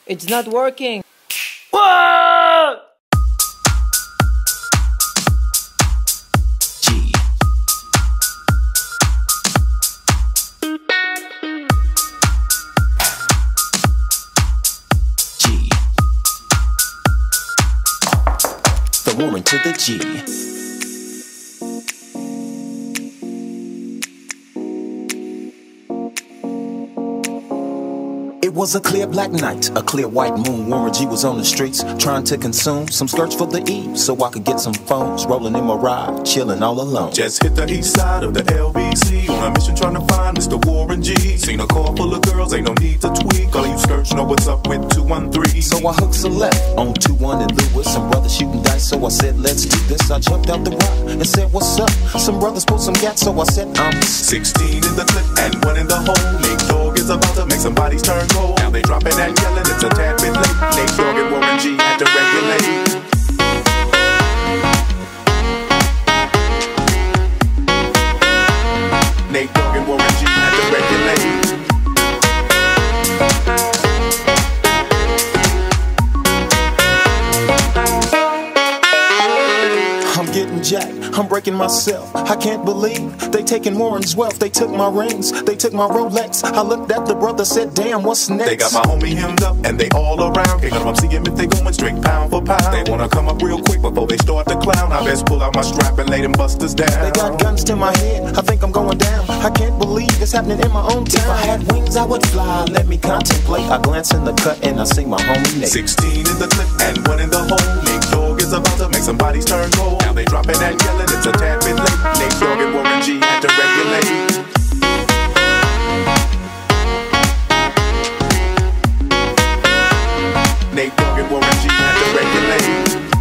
It's not working. What? G. G. The Warren to the G. It was a clear black night, a clear white moon. Warren G was on the streets trying to consume some skirts for the eve so I could get some phones. Rolling in my ride, chilling all alone. Just hit the east side of the LBC on a mission trying to find Mr. Warren G. Seen a car full of girls, ain't no need to tweak. All you skirts know what's up with 213. So I hooked a left on 21 and Lewis. Some brothers shooting dice, so I said, let's do this. I jumped out the rock and said, what's up? Some brothers pulled some gas, so I said, I'm 16 in the clip and one in the hole. Nate Dogg is about to make some bodies turn cold. Now they dropping and yelling, it's a tad bit late. Nate Dogg and Warren G had to regulate. Nate Dogg and Warren G had to regulate. I'm getting jacked, I'm breaking myself. I can't believe they taking Warren's wealth. They took my rings, they took my Rolex. I looked at the brother, said, damn, what's next? They got my homie hemmed up and they all around. Can't none of them see him if they going straight pound for pound. They wanna come up real quick before they start to clown. I best pull out my strap and lay them busters down. They got guns to my head, I think I'm going down. I can't believe it's happening in my own town. If I had wings, I would fly, let me contemplate. I glance in the cut and I see my homie Nate. 16 in the clip and one in the hole. Nate Dogg is about to make some bodies turn cold. Now they dropping and yelling, it's a tad bit late. Nate Dogg and Warren G had to regulate. Nate Dogg and Warren G had to regulate.